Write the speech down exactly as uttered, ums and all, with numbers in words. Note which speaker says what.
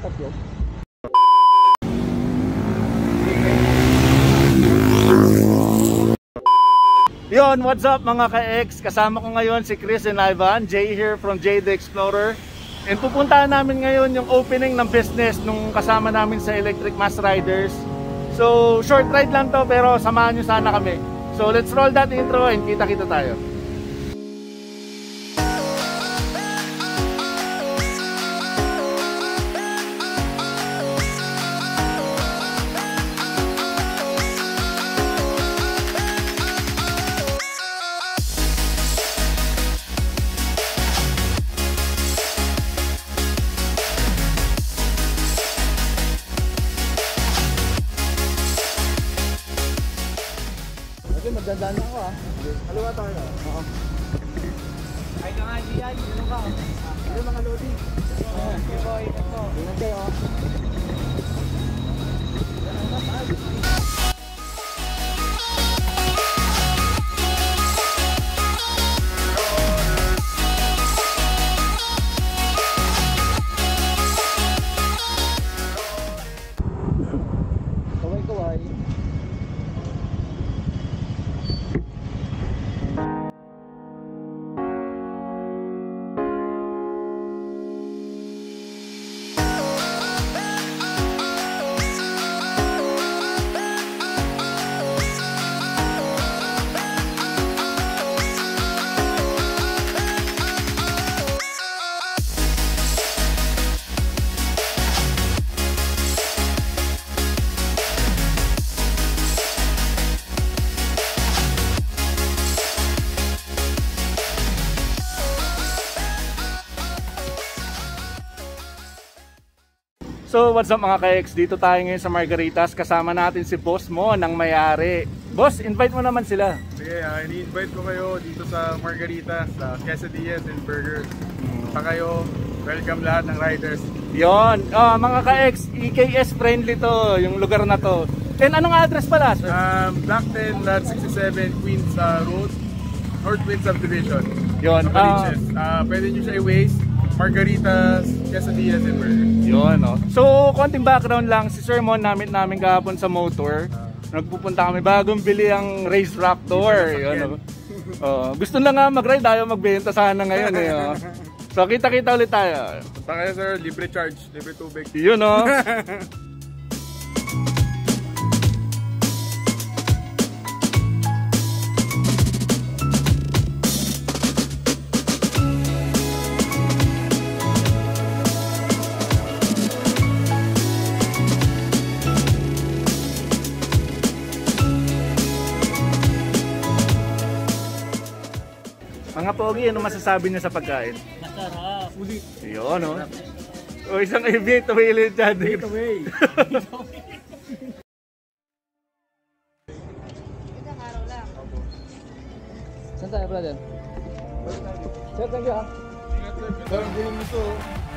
Speaker 1: Tatlo.
Speaker 2: Yon, what's up mga ka-X? Kasama ko ngayon si Chris and Ivan. Jay here from Jay the Explorer. And pupuntahan namin ngayon yung opening ng business nung kasama namin sa Electric Mass Riders. So, short ride lang to pero samahan nyo sana kami. So, let's roll that intro and kita-kita tayo.
Speaker 1: Magdandaan ako ah. Haluwa tayo. Oo. Ay ka nga, G I. Ano ka? Ano mga lodi? Oo. Okay boy. Ito. Ingat kayo. Yan ang taas. Kaway-kaway.
Speaker 2: So what's up mga ka-X, dito tayo ngayon sa Margaritas. Kasama natin si boss mo ng may-ari. Boss, invite mo naman sila.
Speaker 3: Sige, uh, ini-invite ko kayo dito sa Margaritas, sa quesadillas and burgers. Sa kayo, welcome lahat ng riders.
Speaker 2: Yon, oh, mga ka-X, E K S friendly to, yung lugar na to. And anong address pala?
Speaker 3: Um, Block ten, Lot sixty-seven, Queens uh, Road, North Queens Subdivision.
Speaker 2: Yon,
Speaker 3: uh, uh, pwede nyo siya i-waste, Margaritas, quesadillas and burgers.
Speaker 2: Yun, no? So, konting background lang, si Sir Mon namin namin kahapon sa motor. Nagpupunta kami bagong bili ang race raptor. Yun, no? Oh, gusto na nga mag-ride, ayaw magbenta sana ngayon eh. Oh. So, kita-kita ulit tayo.
Speaker 3: Sa kayo sir, libre charge, libre tubig.
Speaker 2: Yun, no? Mga pogi, ano masasabi niya sa pagkain?
Speaker 1: Masarap. Ulit.
Speaker 2: Yun, no? O isang ibig, tawilin dyan.
Speaker 1: Take away.
Speaker 4: Isang araw lang.
Speaker 1: Saan tayo, brother? Sir, thank you ha.
Speaker 3: Sir, ang gulo nito.